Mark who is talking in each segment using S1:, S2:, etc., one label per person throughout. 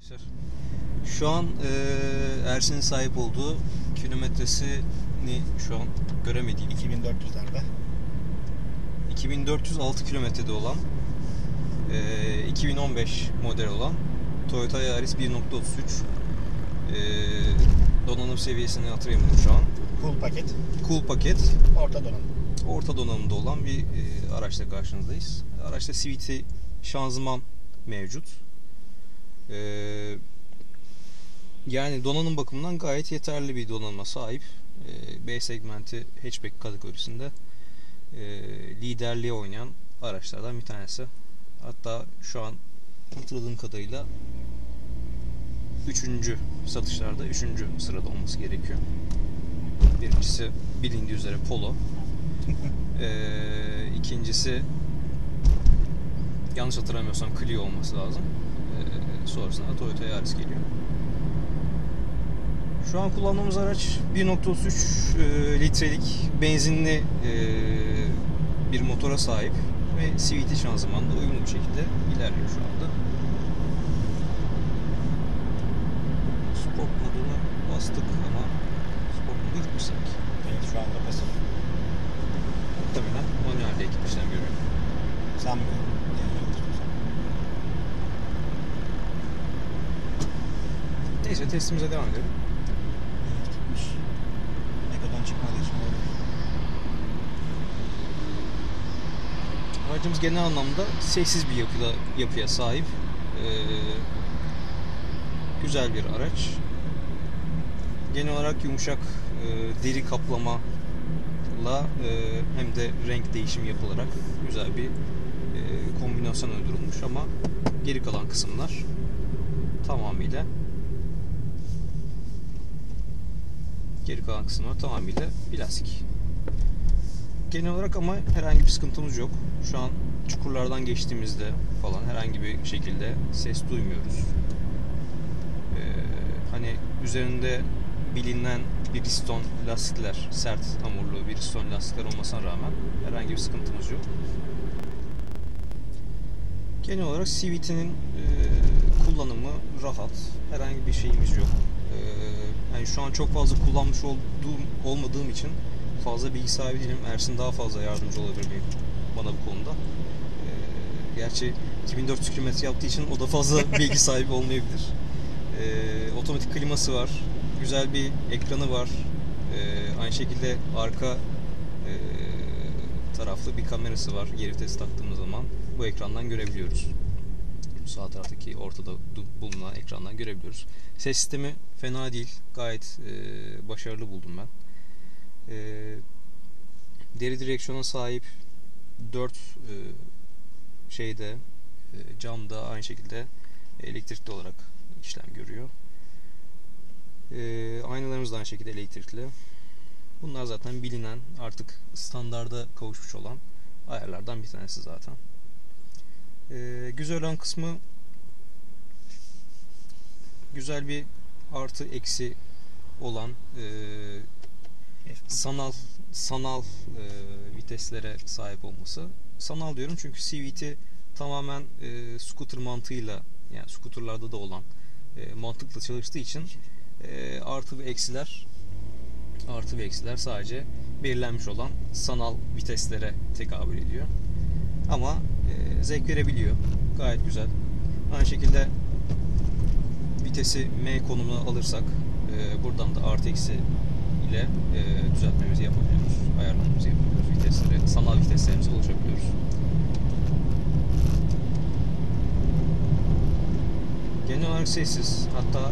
S1: arkadaşlar. Şu an Ersin'in sahip olduğu kilometresini şu an göremediğim
S2: 2400'lerde
S1: 2406 kilometrede olan 2015 model olan Toyota Yaris 1.33 donanım seviyesini hatırlayamadım şu an. Cool paket. Orta donanımda olan bir araçla karşınızdayız. Araçta CVT şanzıman mevcut. Yani donanım bakımından gayet yeterli bir donanıma sahip. B segmenti hatchback kategorisinde liderliğe oynayan araçlardan bir tanesi. Hatta şu an hatırladığım kadarıyla 3. satışlarda 3. sırada olması gerekiyor. Birincisi bilindiği üzere Polo. İkincisi yanlış hatırlamıyorsam Clio olması lazım. Sonrasında Toyota Yaris geliyor. Şu an kullandığımız araç 1.33 litrelik benzinli bir motora sahip ve CVT şanzımanla uyumlu bir şekilde ilerliyor şu anda. Sport moduna bastık ama sport modu gitmiş sanki.
S2: Evet, şu anda pasif.
S1: Muhtemelen manuelde ekip işlem görüyor.
S2: Sanmıyorum.
S1: Neyse testimize devam edelim.
S2: Evet, gitmiş. Eko'dan çıkmadığı için oldu.
S1: Aracımız genel anlamda sessiz bir yapıya sahip. Güzel bir araç. Genel olarak yumuşak deri kaplama hem de renk değişimi yapılarak güzel bir kombinasyon uydurulmuş ama geri kalan kısımlar tamamıyla plastik. Genel olarak ama herhangi bir sıkıntımız yok. Şu an çukurlardan geçtiğimizde falan herhangi bir şekilde ses duymuyoruz. Hani üzerinde bilinen Bridgestone lastikler, sert hamurlu Bridgestone lastikler olmasına rağmen herhangi bir sıkıntımız yok. Genel olarak CVT'nin kullanımı rahat. Herhangi bir şeyimiz yok. Yani şu an çok fazla kullanmış olmadığım için fazla bilgi sahibi değilim. Ersin daha fazla yardımcı olabilir bana bu konuda. Gerçi 2400 km yaptığı için o da fazla bilgi sahibi olmayabilir. Otomatik kliması var. Güzel bir ekranı var. Aynı şekilde arka taraflı bir kamerası var. Geri vites taktığımız zaman bu ekrandan görebiliyoruz. Sağ taraftaki ortada bulunan ekrandan görebiliyoruz. Ses sistemi fena değil. Gayet başarılı buldum ben. Deri direksiyona sahip 4 camda aynı şekilde elektrikli olarak işlem görüyor. Aynalarımız da aynı şekilde elektrikli. Bunlar zaten bilinen, artık standarda kavuşmuş olan ayarlardan bir tanesi zaten. Güzel olan kısmı güzel bir artı eksi olan sanal viteslere sahip olması. Sanal diyorum çünkü CVT tamamen scooter mantığıyla, yani scooterlarda da olan mantıkla çalıştığı için artı ve eksiler sadece belirlenmiş olan sanal viteslere tekabül ediyor. Ama zevk verebiliyor. Gayet güzel. Aynı şekilde vitesi M konumuna alırsak buradan da artı eksi ile düzeltmemizi yapabiliyoruz. Ayarlamamızı yapabiliyoruz. Vitesleri, sanal viteslerimize ulaşabiliyoruz. Genel olarak sessiz. Hatta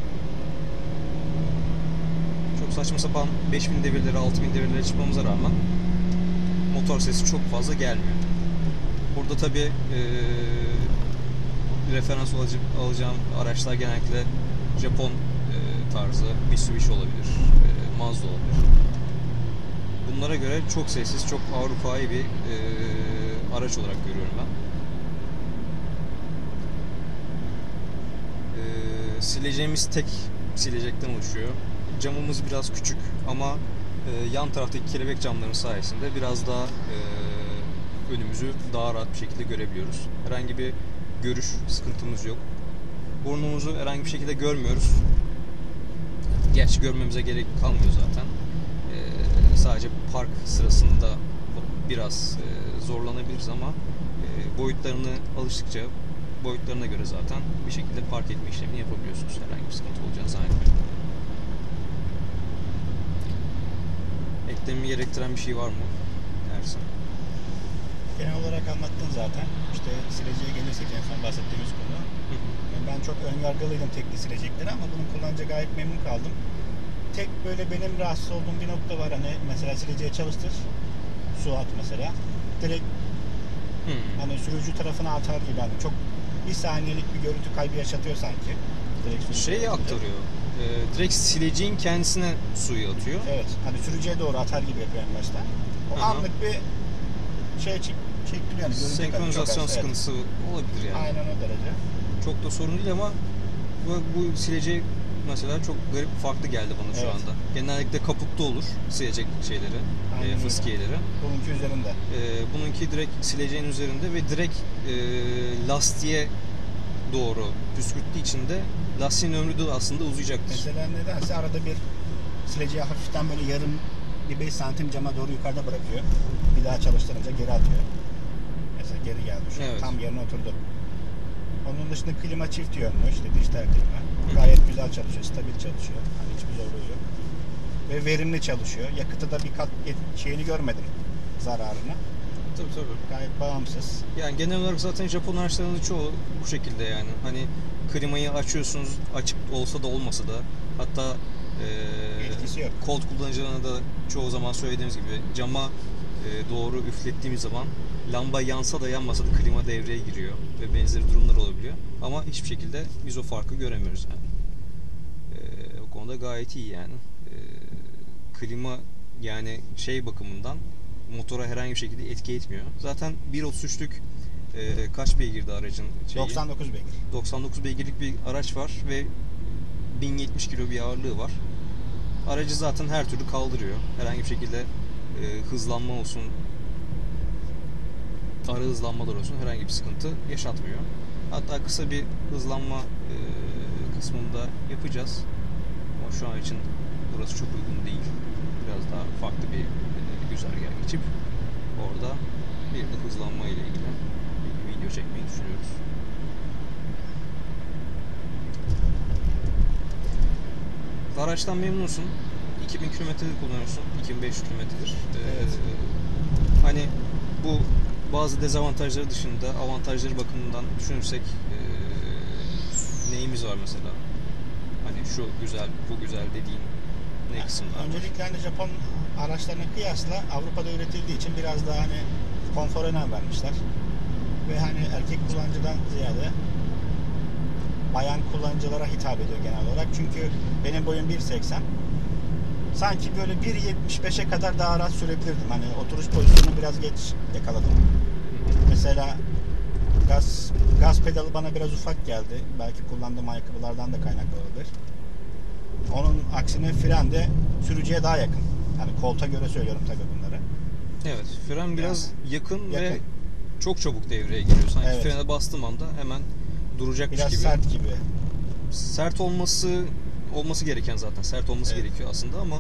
S1: çok saçma sapan 5000 devirlere, 6000 devirlere çıkmamıza rağmen motor sesi çok fazla gelmiyor. Burada tabi referans alacağım araçlar genellikle Japon tarzı Mitsubishi olabilir, Mazda olabilir. Bunlara göre çok sessiz, çok Avrupa'yı bir araç olarak görüyorum ben. Sileceğimiz tek silecekten oluşuyor. Camımız biraz küçük ama yan taraftaki kelebek camların sayesinde biraz daha önümüzü daha rahat bir şekilde görebiliyoruz. Herhangi bir görüş sıkıntımız yok. Burnumuzu herhangi bir şekilde görmüyoruz. Gerçi görmemize gerek kalmıyor zaten. Sadece park sırasında biraz zorlanabiliriz ama boyutlarına alıştıkça boyutlarına göre zaten bir şekilde park etme işlemini yapabiliyorsunuz. Herhangi bir sıkıntı olacağını zannetmiyorum. Eklememi gerektiren bir şey var mı Ersin?
S2: Genel olarak anlattın zaten. İşte sileceğe gelirsek en son bahsettiğimiz konu. Ben çok önyargılıydım tekli sileceklere ama bunu kullanınca gayet memnun kaldım. Tek böyle benim rahatsız olduğum bir nokta var. Hani mesela sileceğe çalıştır. Su at mesela. Direkt hani sürücü tarafına atar gibi. Hani çok bir saniyelik bir görüntü kaybı yaşatıyor sanki.
S1: Şeyi aktarıyor. Direkt sileceğin kendisine suyu atıyor.
S2: Evet. Hani sürücüye doğru atar gibi yapıyor en başta. O anlık bir şey çektiriyor yani.
S1: Senkronizasyon sıkıntısı olabilir yani.
S2: Aynen o derece.
S1: Çok da sorun değil ama bu sileceği mesela çok garip, farklı geldi bana şu anda. Genellikle kaputta olur silecek şeyleri, fıskiyeleri.
S2: Bununki üzerinde.
S1: Bununki direkt sileceğin üzerinde ve direkt lastiğe doğru püskürttüğü için de lastiğin ömrü de aslında uzayacaktır.
S2: Mesela nedense arada bir sileceği hafiften böyle yarım bir 5 santim cama doğru yukarıda bırakıyor. Bir daha çalıştırınca geri atıyor. Mesela geri geldi şu an. Tam yerine oturdu. Onun dışında klima çift yönlü, işte dijital klima. Gayet güzel çalışıyor, stabil çalışıyor. Hani hiçbir zorluğu yok. Ve verimli çalışıyor. Yakıtı da bir kat şeyini görmedim, zararını.
S1: Tabii.
S2: Gayet bağımsız.
S1: Yani genel olarak zaten Japon araçlarının çoğu bu şekilde yani. Hani klimayı açıyorsunuz, açık olsa da olmasa da, hatta
S2: etkisi yok.
S1: Colt kullanıcılarına da çoğu zaman söylediğimiz gibi cama doğru üflettiğimiz zaman lamba yansa da yanmasa da klima devreye giriyor ve benzeri durumlar olabiliyor. Ama hiçbir şekilde biz o farkı göremiyoruz yani. O konuda gayet iyi yani. Klima yani şey bakımından motora herhangi bir şekilde etki etmiyor. Zaten 1.33'lük kaç beygirdi aracın şeyi?
S2: 99 beygir.
S1: 99 beygirlik bir araç var ve 1070 kilo bir ağırlığı var. Aracı zaten her türlü kaldırıyor. Herhangi bir şekilde hızlanma olsun, ara hızlanmalar olsun herhangi bir sıkıntı yaşatmıyor. Hatta kısa bir hızlanma kısmında yapacağız. Ama şu an için burası çok uygun değil. Biraz daha farklı bir güzergah geçip orada bir de hızlanma ile ilgili bir video çekmeyi düşünüyoruz. Araçtan memnunsun. 2000 kilometredir kullanıyorsun. 2500 kilometredir.
S2: Evet.
S1: Hani bu bazı dezavantajları dışında avantajları bakımından düşünürsek neyimiz var mesela? Hani şu güzel, bu güzel dediğin ne kısımlar?
S2: Öncelikle hani Japon araçlarına kıyasla Avrupa'da üretildiği için biraz daha hani konfora önem vermişler. Ve hani erkek kullanıcıdan ziyade bayan kullanıcılara hitap ediyor genel olarak. Çünkü benim boyum 1.80. Sanki böyle 1.75'e kadar daha rahat sürebilirdim. Hani oturuş pozisyonunu biraz geç yakaladım. Mesela gaz pedalı bana biraz ufak geldi. Belki kullandığım ayakkabılardan da kaynaklı olabilir. Onun aksine fren de sürücüye daha yakın. Hani kolta göre söylüyorum tabii bunları.
S1: Evet, fren biraz yakın ve çok çabuk devreye giriyor. Sanki frene bastığım anda hemen duracakmış
S2: biraz
S1: gibi.
S2: Biraz sert gibi.
S1: Sert olması gereken zaten. Sert olması gerekiyor aslında ama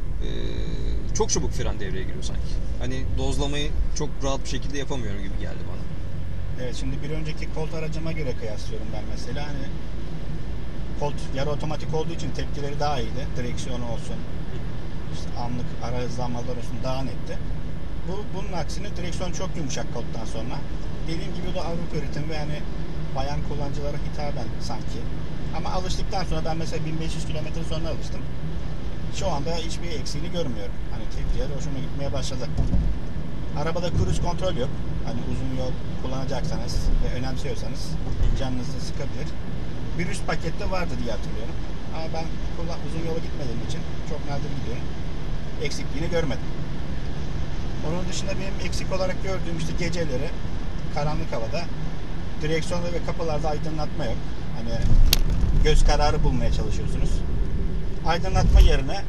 S1: çok çabuk fren devreye giriyor sanki. Hani dozlamayı çok rahat bir şekilde yapamıyorum gibi geldi bana.
S2: Evet, şimdi bir önceki Colt aracıma göre kıyaslıyorum ben mesela. Hani Colt yarı otomatik olduğu için tepkileri daha iyiydi. Direksiyonu olsun, işte anlık ara hızlanmalar olsun daha netti. Bunun aksine direksiyon çok yumuşak Colt'tan sonra. Dediğim gibi de Avrupa üretimi ve yani bayan kullanıcılara hitaben sanki. Ama alıştıktan sonra ben mesela 1500 kilometre sonra alıştım. Şu anda hiçbir eksiğini görmüyorum. Hani tepkiler hoşuma gitmeye başladı. Arabada cruise kontrol yok. Hani uzun yol kullanacaksanız ve önemsiyorsanız canınızı sıkabilir. Bir üst pakette vardı diye hatırlıyorum. Ama ben uzun yola gitmediğim için çok nadir gidiyorum. Eksikliğini görmedim. Onun dışında benim eksik olarak gördüğüm işte geceleri karanlık havada direksiyonda ve kapılarda aydınlatma yok. Hani göz kararı bulmaya çalışıyorsunuz. Aydınlatma yerine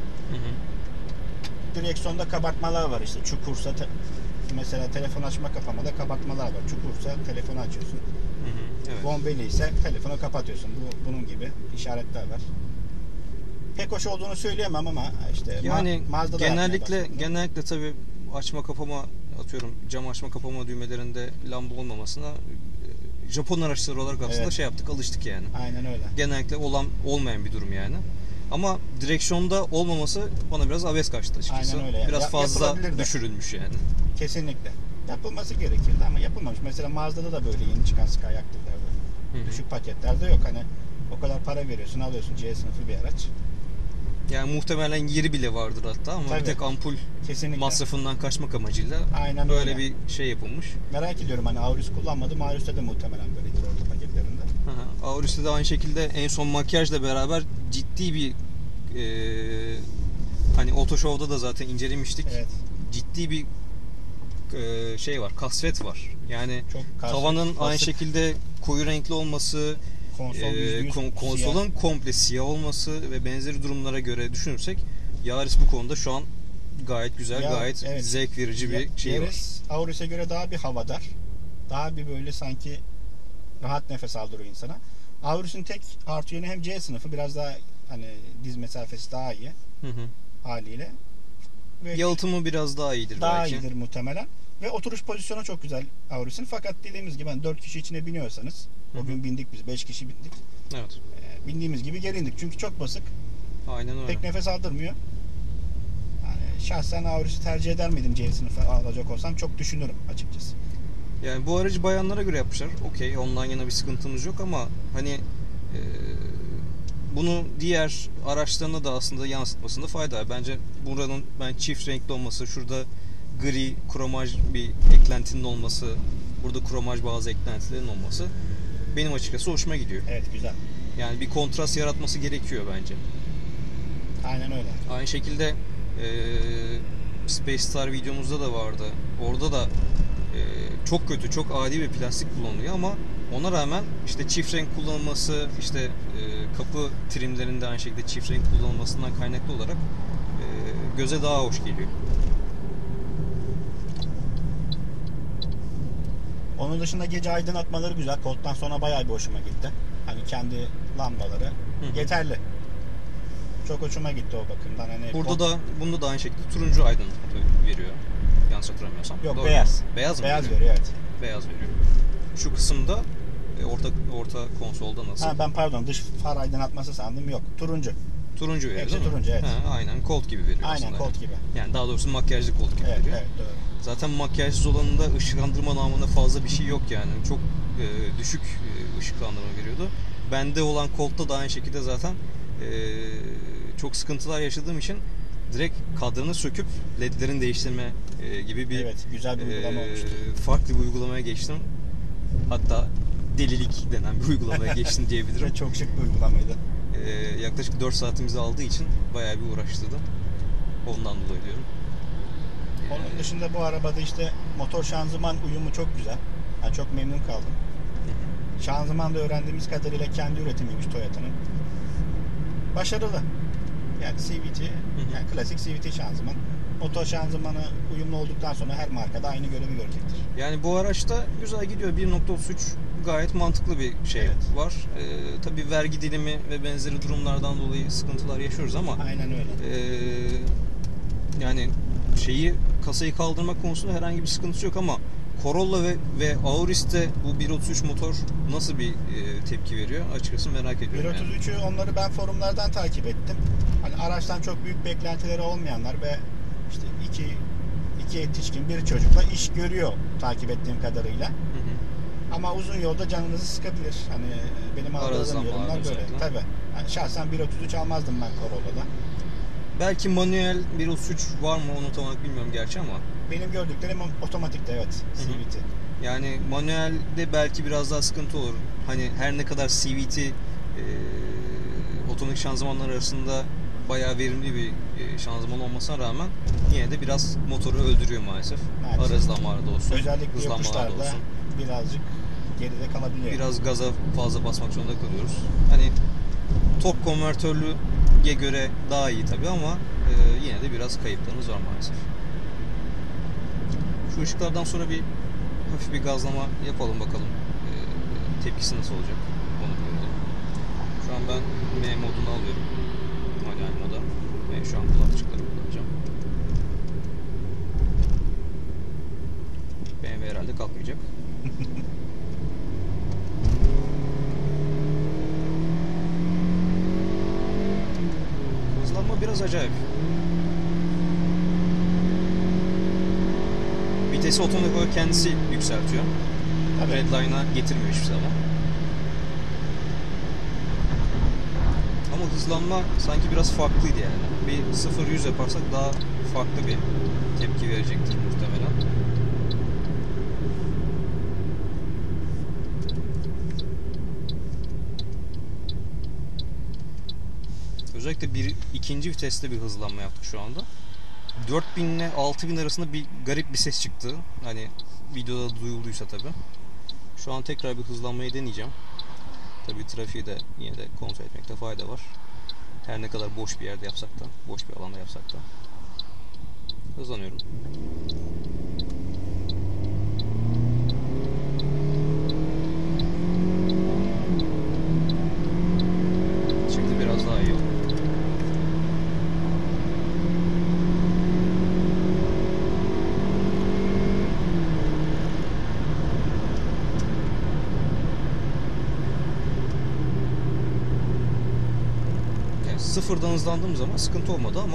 S2: direksiyonda kabartmalar var işte. Çukursa mesela telefon açma kapamada kabartmalar var. Çukursa telefonu açıyorsun.
S1: Evet.
S2: Bombeli ise telefonu kapatıyorsun. Bunun gibi işaretler var. Pek hoş olduğunu söyleyemem ama işte
S1: Yani
S2: Mazda'da yapmaya başladım.
S1: genellikle tabii açma kapama, atıyorum cam açma kapama düğmelerinde lamba olmamasına Japon araçları olarak aslında
S2: Evet.
S1: şey yaptık, alıştık yani.
S2: Aynen öyle.
S1: Genellikle olmayan bir durum yani. Ama direksiyonda olmaması bana biraz abes kaçtı açıkçası.
S2: Aynen öyle yani.
S1: Biraz fazla
S2: Yapılabilir de.
S1: düşürülmüş yani.
S2: Kesinlikle. Yapılması gerekirdi ama yapılmamış. Mesela Mazda'da da böyle yeni çıkan Sky Active'lerde. Düşük paketlerde yok. Hani o kadar para veriyorsun, alıyorsun C sınıfı bir araç.
S1: Yani muhtemelen yeri bile vardır hatta ama
S2: Tabii.
S1: bir tek ampul
S2: Kesinlikle.
S1: masrafından kaçmak amacıyla
S2: Aynen
S1: böyle
S2: öyle.
S1: bir şey yapılmış.
S2: Merak ediyorum, hani Aurus kullanmadım. Aurus'ta da muhtemelen böyledir orta paketlerinde.
S1: Aurus'ta da aynı şekilde en son makyajla beraber ciddi bir hani Otoshow'da da zaten incelemiştik.
S2: Evet.
S1: Ciddi bir şey var, kasvet var. Yani
S2: Çok kasvet,
S1: tavanın aynı
S2: basık.
S1: şekilde koyu renkli olması,
S2: Konsol %100
S1: konsolun
S2: siyah.
S1: komple siyah olması ve benzeri durumlara göre düşünürsek Yaris bu konuda şu an gayet güzel, gayet
S2: evet.
S1: zevk verici bir şey var.
S2: Yaris Aurus'a göre daha bir havadar. Daha bir böyle sanki rahat nefes aldırıyor insana. Aurus'un tek artı yönü hem C sınıfı, biraz daha hani diz mesafesi daha iyi haliyle. Ve
S1: Yalıtımı biraz daha iyidir
S2: daha
S1: belki.
S2: iyidir muhtemelen. Ve oturuş pozisyonu çok güzel Aurus'un. Fakat dediğimiz gibi hani 4 kişi içine biniyorsanız, o gün bindik biz, 5 kişi bindik.
S1: Evet.
S2: Bindiğimiz gibi geri indik. Çünkü çok basık.
S1: Aynen öyle.
S2: Pek nefes aldırmıyor. Yani şahsen Aurus'u tercih eder miydim C sınıfı alacak olsam? Çok düşünürüm açıkçası.
S1: Yani bu aracı bayanlara göre yapmışlar. Okey, ondan yana bir sıkıntımız yok ama hani bunu diğer araçlarına da aslında yansıtmasında fayda var. Bence buranın çift renkli olması, şurada gri kromaj bir eklentinin olması, burada kromaj bazı eklentilerin olması benim açıkçası hoşuma gidiyor.
S2: Evet, güzel.
S1: Yani bir kontrast yaratması gerekiyor bence.
S2: Aynen öyle.
S1: Aynı şekilde Space Star videomuzda da vardı. Orada da çok kötü, çok adi bir plastik kullanılıyor ama ona rağmen işte çift renk kullanılması, işte kapı trimlerinde aynı şekilde çift renk kullanılmasından kaynaklı olarak göze daha hoş geliyor.
S2: Onun dışında gece aydınlatmaları güzel. Koltuktan sonra bayağı bir hoşuma gitti. Hani kendi lambaları yeterli. Çok hoşuma gitti o bakımdan. Hani
S1: Bunda da aynı şekilde turuncu aydınlatma veriyor. Yanlış hatırlamıyorsam.
S2: Yok,
S1: doğru.
S2: beyaz.
S1: Beyaz mı?
S2: Beyaz veriyor, evet.
S1: Beyaz veriyor. Şu kısımda orta konsolda nasıl?
S2: Ben pardon, dış far aydınlatması sandım. Yok, turuncu.
S1: Turuncu veriyor
S2: Hepsi
S1: değil mi?
S2: turuncu, evet.
S1: Aynen Colt gibi veriyor
S2: Aynen
S1: aslında.
S2: Colt gibi.
S1: Yani daha doğrusu makyajlı Colt gibi
S2: Evet,
S1: veriyor.
S2: evet, doğru.
S1: Zaten makyajsız olanında ışıklandırma namına fazla bir şey yok yani. Çok düşük ışıklandırma veriyordu. Bende olan Colt'ta da aynı şekilde zaten çok sıkıntılar yaşadığım için direkt kadranı söküp ledlerin değiştirme gibi bir
S2: Evet, güzel bir uygulama olmuştu.
S1: farklı bir uygulamaya geçtim. Hatta delilik denen bir uygulamaya geçtim diyebilirim.
S2: Ve çok şık bir uygulamaydı.
S1: Yaklaşık 4 saatimizi aldığı için bayağı bir uğraştırdı. Ondan dolayı diyorum.
S2: Onun dışında bu arabada işte motor şanzıman uyumu çok güzel. Ben çok memnun kaldım. Şanzıman da öğrendiğimiz kadarıyla kendi üretimiymiş Toyota'nın. Başarılı. Yani CVT, yani klasik CVT şanzıman. Motor şanzımanı uyumlu olduktan sonra her markada aynı görevi görecektir.
S1: Yani bu araçta güzel gidiyor. 1.33 gayet mantıklı bir şey var. Tabii vergi dilimi ve benzeri durumlardan dolayı sıkıntılar yaşıyoruz ama
S2: aynen öyle.
S1: Yani kasayı kaldırmak konusunda herhangi bir sıkıntısı yok ama Corolla ve Auris'te bu 1.33 motor nasıl bir tepki veriyor? Açıkçası merak ediyorum.
S2: 1.33'ü onları ben forumlardan takip ettim. Hani araçtan çok büyük beklentileri olmayanlar ve işte iki yetişkin bir çocukla iş görüyor takip ettiğim kadarıyla. Ama uzun yolda canınızı sıkabilir. Hani benim aldığım yorumlar böyle. Tabii. Yani şahsen 1.33 almazdım ben Corolla'da.
S1: Belki manuel 1.33 var mı onu tam olarak bilmiyorum gerçi ama.
S2: Benim gördüklerim otomatikte, evet. CVT.
S1: Yani manuelde belki biraz daha sıkıntı olur. Hani her ne kadar CVT otomatik şanzımanlar arasında bayağı verimli bir şanzıman olmasına rağmen yine de biraz motoru öldürüyor maalesef. Ara hızlanmalarda olsun.
S2: Özellikle yokuşlarda birazcık geride kalabiliyor.
S1: Biraz gaza fazla basmak zorunda kalıyoruz. Hani tork konvertörlüğe göre daha iyi tabii ama yine de biraz kayıplarımız var maalesef. Şu ışıklardan sonra bir hafif bir gazlama yapalım bakalım. tepkisi nasıl olacak onu görelim. Şu an ben M modunu alıyorum. Manuel moda. Ve şu an kulaklıkları kullanacağım. BMW herhalde kalkmayacak. Hızlanma biraz acayip. Vitesi otomatik olarak kendisi yükseltiyor.
S2: Tabii.
S1: Redline'a getirmiyor hiçbir zaman. Ama hızlanma sanki biraz farklıydı yani. Bir 0-100 yaparsak daha farklı bir tepki verecektir muhtemelen. Özellikle ikinci viteste bir hızlanma yaptık şu anda. 4000 ile 6000 arasında bir garip bir ses çıktı. Hani videoda duyulduysa tabi. Şu an tekrar bir hızlanmayı deneyeceğim. Tabi trafiği de yine de kontrol etmekte fayda var. Her ne kadar boş bir yerde yapsak da, boş bir alanda yapsak da. Hızlanıyorum. Şimdi biraz daha iyi oldu. Sıfırdan hızlandığım zaman sıkıntı olmadı ama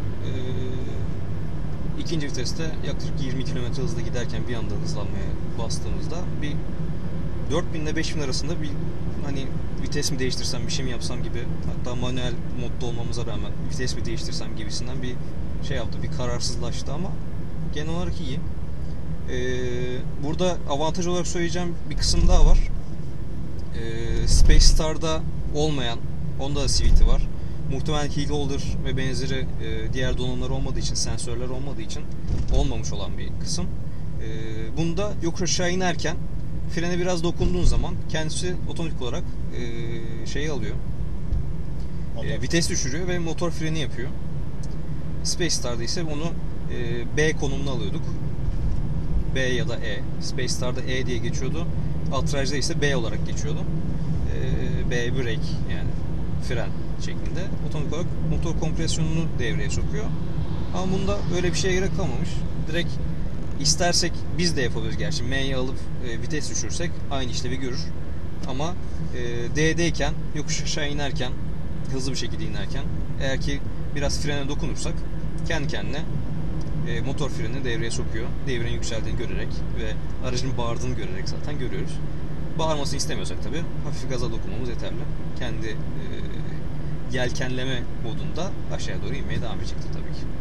S1: ikinci viteste yaklaşık 20 km hızla giderken bir anda hızlanmaya bastığımızda bir 4000 ile 5000 arasında bir hani vites mi değiştirsem bir şey mi yapsam gibi, hatta manuel modda olmamıza rağmen vites mi değiştirsem gibisinden bir şey yaptı, bir kararsızlaştı ama genel olarak iyi. Burada avantaj olarak söyleyeceğim bir kısım daha var. Space Star'da olmayan, onda da CVT var. Muhtemelen heel holder ve benzeri diğer donanımlar olmadığı için, sensörler olmadığı için olmamış olan bir kısım. Bunda yokuş aşağı inerken frene biraz dokunduğun zaman kendisi otomatik olarak şeyi alıyor. Vites düşürüyor ve motor freni yapıyor. Space Star'da ise onu B konumuna alıyorduk. B ya da E. Space Star'da E diye geçiyordu. Ultra'da ise B olarak geçiyordu. B brake yani fren şeklinde. Otomatik olarak motor kompresyonunu devreye sokuyor. Ama bunda öyle bir şeye gerek kalmamış. Direkt istersek biz de yapabiliriz gerçi. M'yi alıp vites düşürsek aynı işlevi görür. Ama D'deyken, yokuş aşağı inerken, hızlı bir şekilde inerken eğer ki biraz frene dokunursak kendi kendine motor freni devreye sokuyor. Devrenin yükseldiğini görerek ve aracın bağırdığını görerek zaten görüyoruz. Bağırmasını istemiyorsak tabi hafif gaza dokunmamız yeterli. Kendi yelkenleme modunda aşağıya doğru inmeye devam edecektir tabii ki.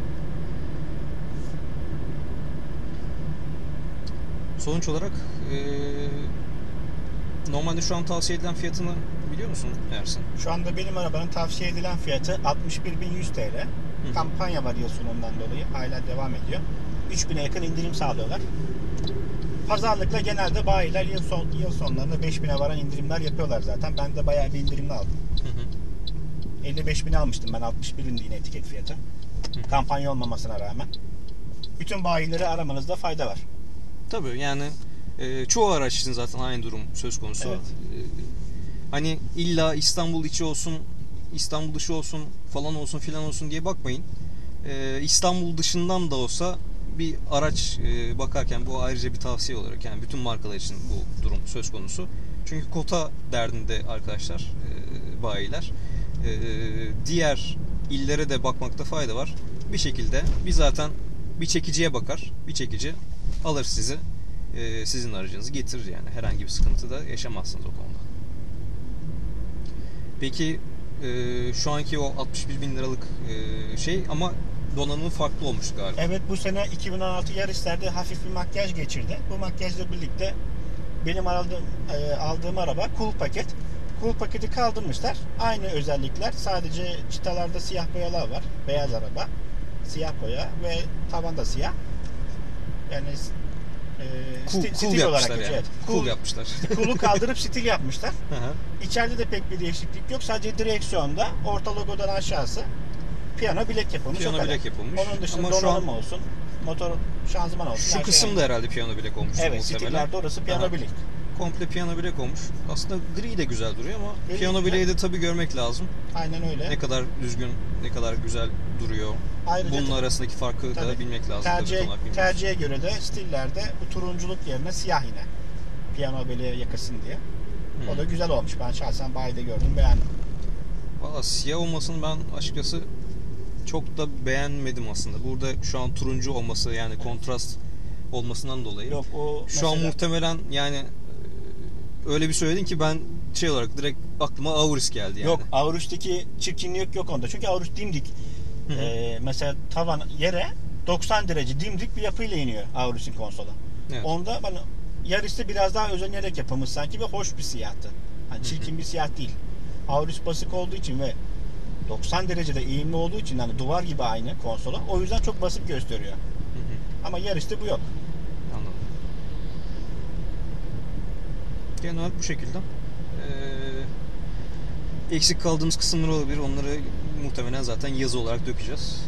S1: Sonuç olarak normalde şu an tavsiye edilen fiyatını biliyor musun Ersin?
S2: Şu anda benim arabanın tavsiye edilen fiyatı 61.100 TL. Kampanya var yıl sonundan dolayı. Hala devam ediyor. 3000'e yakın indirim sağlıyorlar. Pazarlıkla genelde bayiler yıl sonlarında 5000'e varan indirimler yapıyorlar zaten. Ben de bayağı bir indirimli aldım. 55.000'e almıştım ben, 61'indi yine etiket fiyatı. Kampanya olmamasına rağmen. Bütün bayileri aramanızda fayda var.
S1: Tabii yani çoğu araç için zaten aynı durum söz konusu.
S2: Evet.
S1: Hani illa İstanbul içi olsun, İstanbul dışı olsun, falan olsun filan olsun diye bakmayın. İstanbul dışından da olsa bir araç bakarken bu ayrıca bir tavsiye olarak, yani bütün markalar için bu durum söz konusu. Çünkü kota derdinde arkadaşlar, bayiler. Diğer illere de bakmakta fayda var. Bir şekilde biz zaten bir çekiciye bakar, bir çekici alır sizi, sizin aracınızı getirir yani. Herhangi bir sıkıntı da yaşamazsınız o konuda. Peki şu anki o 61.000 liralık şey ama donanımı farklı olmuş galiba.
S2: Evet, bu sene 2016 yarışlarda hafif bir makyaj geçirdi. Bu makyajla birlikte benim aldığım araba cool paket. Cool paketi kaldırmışlar. Aynı özellikler. Sadece çıtalarda siyah boyalar var. Beyaz araba. Siyah boya ve tavanda siyah. Yani
S1: Cool
S2: stil olarak
S1: yapmışlar yani.
S2: evet.
S1: Cool yapmışlar.
S2: Cool'u kaldırıp stil yapmışlar.
S1: Hı hı.
S2: İçeride de pek bir değişiklik yok. Sadece direksiyonda orta logodan aşağısı piyano bilek yapılmış.
S1: Piyano bilek yapılmış.
S2: Onun dışında
S1: ama
S2: donanım olsun, motor şanzıman olsun.
S1: Şu kısım da herhalde piyano bilek olmuş.
S2: Evet, stillerde orası piyano bilek.
S1: komple piyano bilek olmuş. Aslında gri de güzel duruyor ama
S2: Gri
S1: piyano
S2: güzel.
S1: bileği de tabii görmek lazım.
S2: Aynen öyle.
S1: Ne kadar düzgün, ne kadar güzel duruyor.
S2: Ayrıca
S1: Bunun arasındaki farkı da
S2: tabii,
S1: bilmek lazım. Tabii, bilmiyoruz.
S2: tercihe göre de stillerde bu turunculuk yerine siyah yine. Piyano bileğe yakırsın diye. O da güzel olmuş. Ben şahsen bayide gördüm, beğendim.
S1: Valla siyah olmasını ben açıkçası çok da beğenmedim aslında. Burada şu an turuncu olması, yani kontrast olmasından dolayı.
S2: Yok, o
S1: şu an muhtemelen yani öyle bir söyledin ki ben şey olarak direkt aklıma Auris geldi yani.
S2: Yok, Aurus'taki çirkinlik yok onda. Çünkü Aurus dimdik. Mesela tavan yere 90 derece dimdik bir yapıyla iniyor Aurus'un konsolu.
S1: Evet.
S2: Onda ben Yaris'te biraz daha özenerek yapılmış sanki ve hoş bir siyahtı. Hani çirkin bir siyah değil. Aurus basık olduğu için ve 90 derecede eğimli olduğu için, hani duvar gibi aynı konsolu. O yüzden çok basık gösteriyor. Ama Yaris'te bu yok.
S1: Anladım. Genel olarak bu şekilde. Eksik kaldığımız kısımlar olabilir. Onları muhtemelen zaten yazı olarak dökeceğiz.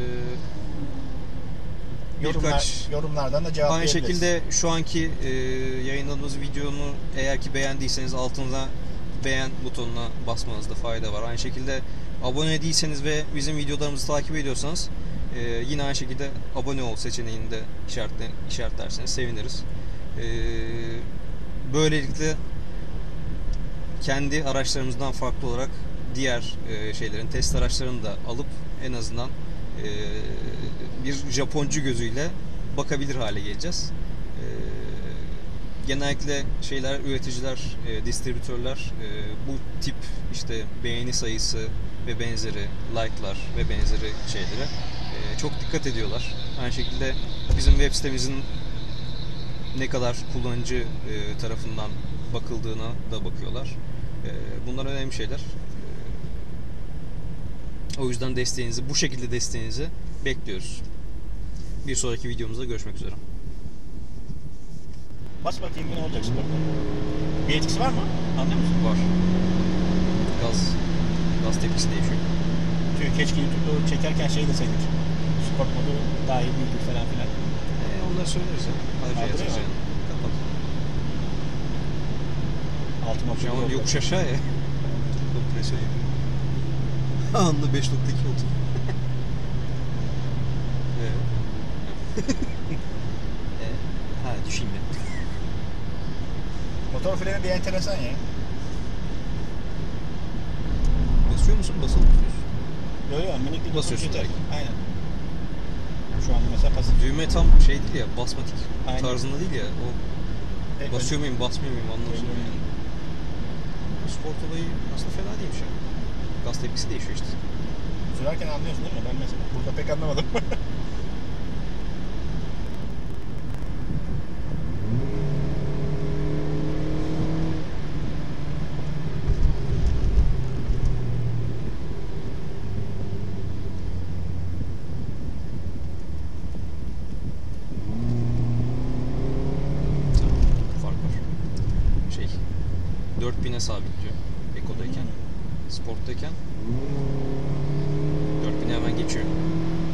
S2: Yorumlardan da cevaplayabiliriz.
S1: Aynı şekilde şu anki yayınladığımız videonu eğer ki beğendiyseniz altına beğen butonuna basmanızda fayda var. Aynı şekilde abone değilseniz ve bizim videolarımızı takip ediyorsanız yine aynı şekilde abone ol seçeneğini de işaretlerseniz seviniriz. Böylelikle kendi araçlarımızdan farklı olarak diğer şeylerin, test araçlarını da alıp en azından bir Japoncu gözüyle bakabilir hale geleceğiz. Genellikle üreticiler, distribütörler bu tip işte beğeni sayısı ve benzeri, like'lar ve benzeri şeylere çok dikkat ediyorlar. Aynı şekilde bizim web sitemizin ne kadar kullanıcı tarafından bakıldığına da bakıyorlar. Bunlar önemli şeyler. O yüzden bu şekilde desteğinizi bekliyoruz. Bir sonraki videomuzda görüşmek üzere.
S2: Bas bakayım, ne olacak sporda? Bir etkisi var mı? Anlıyor musun?
S1: Var. Gaz tepkisi değişiyor.
S2: Çünkü keşke YouTube'da çekerken şey deseydik. Sport modu daha iyi değildir falan filan.
S1: Onları söyleriz ya. Ayrıca yazarız yani. Kapat.
S2: Altıma
S1: Şu an yokuş aşağı ya. Kompresör yapıyor. Anlı 5.2 oldu. Ha, düşeyim ben.
S2: Motor freni bir enteresan ya.
S1: Basıyor musun? Basılı tutuyorsun.
S2: Yok, minik bir
S1: basıyorsun
S2: yeter.
S1: direkt.
S2: Aynen. Şu an mesela pasif.
S1: Düğme tam şey değil ya, basmatik tarzında değil ya. O basıyor muyum, basmıyor muyum anlamsız yani. Bu sport olayı aslında fena değilmiş ya. Gaz tepkisi değişiyor işte.
S2: Sürerken anlıyorsun değil mi? Ben mesela burada pek anlamadım.
S1: Fark var. 4000'e sabitliyor Eko'dayken. Sporttayken 4000'e hemen geçiyor.